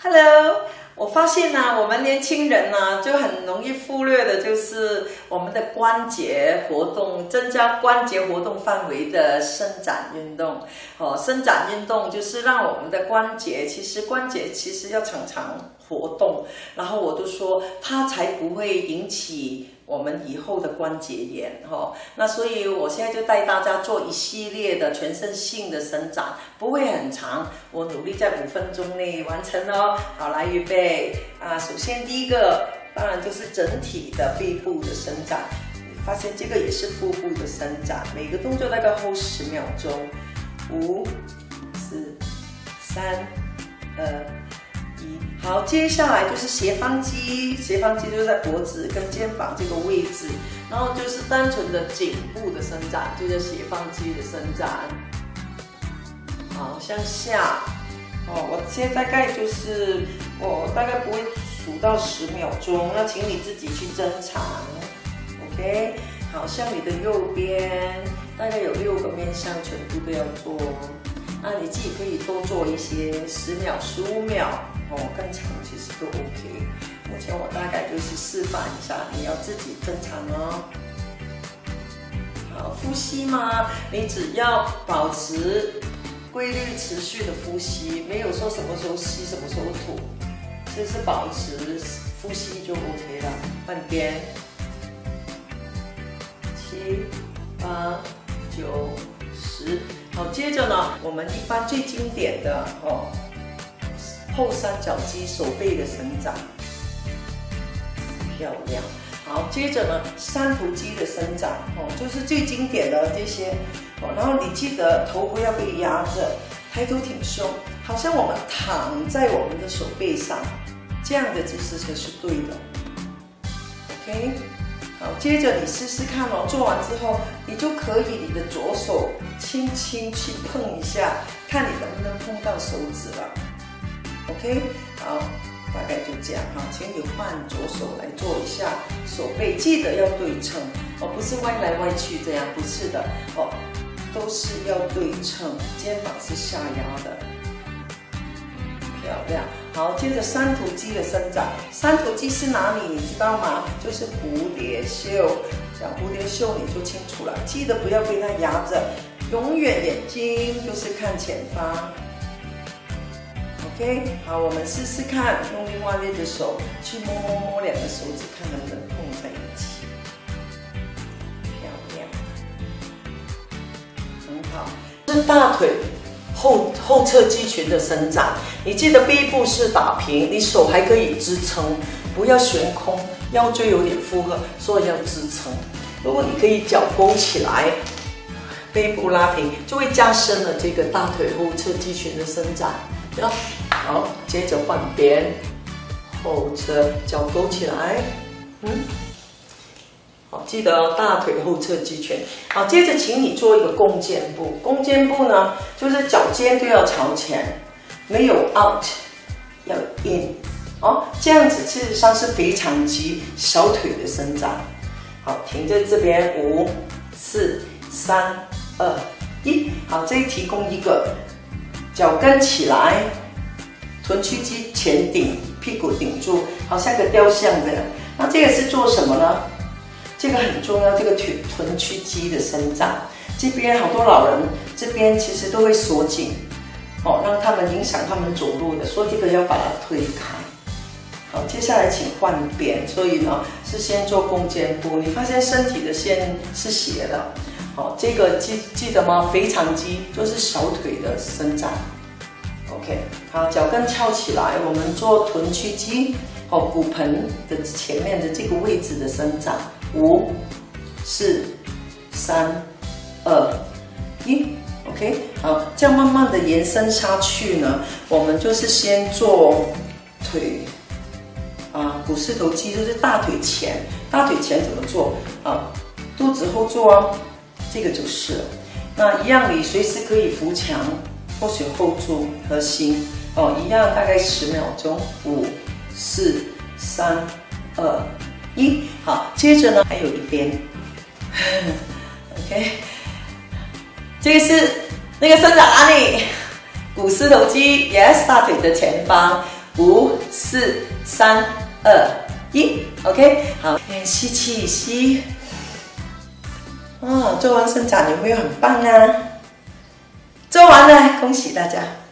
Hello， 我发现呢，我们年轻人呢就很容易忽略的，就是我们的关节活动，增加关节活动范围的伸展运动。伸展运动就是让我们的关节，关节要常常活动，然后我都说它才不会引起我们以后的关节炎那所以我现在就带大家做一系列的全身性的伸展，不会很长，我努力在5分钟内完成哦。好，来预备首先第一个当然就是整体的背部的伸展，你发现这个也是腹部的伸展，每个动作大概hold10秒钟，5、4、3、2、1。好，接下来就是斜方肌，斜方肌就是在脖子跟肩膀这个位置，然后就是单纯的颈部的伸展，就是斜方肌的伸展。好，向下。我现在大概我大概不会数到10秒钟，那请你自己去增长。OK， 好，像你的右边大概有6个面向，全部都要做。那你自己可以多做一些，10秒、15秒。更长其实都 OK。目前我大概就是示范一下，你要自己增长哦。好，呼吸嘛，你只要保持规律持续的呼吸，没有说什么时候吸什么时候吐，就是保持呼吸就 OK 了。换边，7、8、9、10。好，接着呢，我们一般最经典的后三角肌手背的伸展，漂亮。好，接着呢，三头肌的伸展就是最经典的这些然后你记得头不要被压着，抬头挺胸，好像我们躺在我们的手背上，这样的姿势才是对的。OK， 好，接着你试试看做完之后，你就可以你的左手轻轻去碰一下，看你能不能碰到手指了。OK， 好，大概就这样请你换左手来做一下手背，记得要对称不是歪来歪去这样，不是的都是要对称，肩膀是下压的，漂亮。好，接着三头肌的伸展，三头肌是哪里你知道吗？就是蝴蝶袖，讲蝴蝶袖你就清楚了，记得不要被它压着，永远眼睛就是看前方。OK， 好，我们试试看，用另外一只手去摸2个手指，看能不能碰在一起。漂亮，很好。伸大腿后侧肌群的伸展，你记得背部是打平，你手还可以支撑，不要悬空，腰椎有点负荷，所以要支撑。如果你可以脚勾起来，背部拉平，就会加深了这个大腿后侧肌群的伸展。好，接着换边，后侧脚勾起来，好，记得大腿后侧肌群。好，接着请你做一个弓箭步。弓箭步呢，就是脚尖都要朝前，没有 out， 要 in，这样子事实上是腓肠肌小腿的伸展。好，停在这边，5、4、3、2、1。好，这里提供一个。脚跟起来，臀屈肌前顶，屁股顶住，好像个雕像这样。那这个是做什么呢？这个很重要，这个臀屈肌的伸展。这边好多老人这边其实都会锁紧，让他们影响他们走路的，所以这个要把它推开。好，接下来请换边，所以呢是先做弓箭步，你发现身体的线是斜的。好，这个记得吗？腓肠肌就是小腿的伸展。OK， 好，脚跟翘起来，我们做臀屈肌，骨盆的前面的这个位置的伸展。5、4、3、2、1。OK， 好，这样慢慢的延伸下去呢，我们就是先做腿股四头肌，就是大腿前。大腿前怎么做肚子后做这个就是了。那一样，你随时可以扶墙，或许hold住核心一样，大概10秒钟。5、4、3、2、1。好，接着呢还有一边，OK， 这个是那个伸展哪里？股四头肌 ，yes， 大腿的前方。 5、4、3、2、1 ，OK， 好，吸气，吸。做完伸展有没有很棒啊？做完了，恭喜大家。